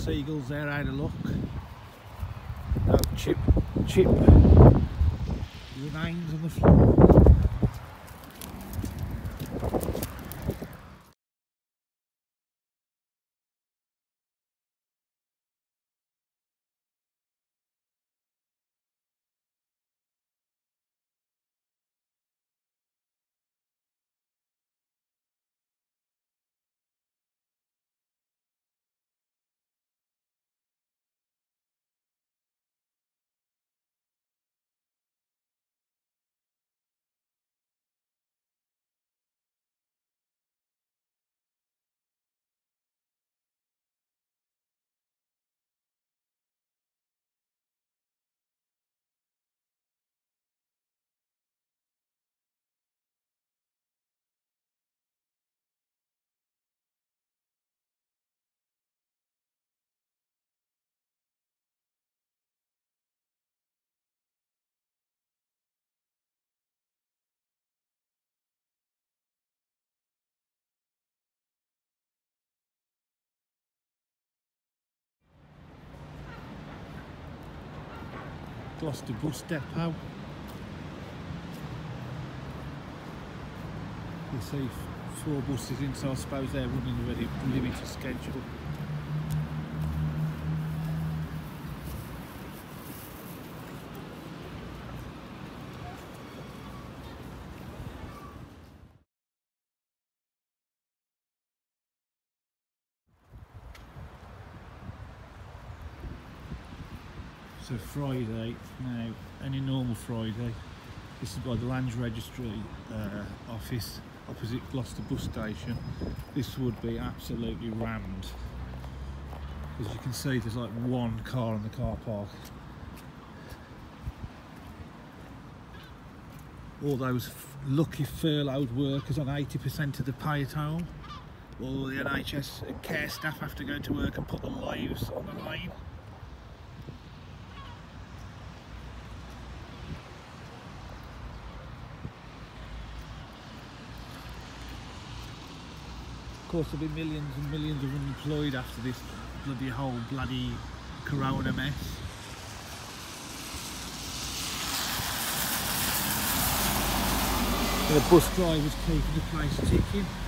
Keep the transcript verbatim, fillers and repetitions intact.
seagulls there out of luck. No chip, chip remains on the floor. Gloucester bus depot. You see four buses in, so I suppose they're running a very limited schedule. So Friday, now any normal Friday, this is by the Land Registry uh, office opposite Gloucester bus station. This would be absolutely rammed. As you can see, there's like one car in the car park. All those lucky furloughed workers on eighty percent of the pay at home. All the N H S care staff have to go to work and put their lives on the line. Of course there'll be millions and millions of unemployed after this bloody whole bloody corona mess. The bus drivers keeping the place ticking.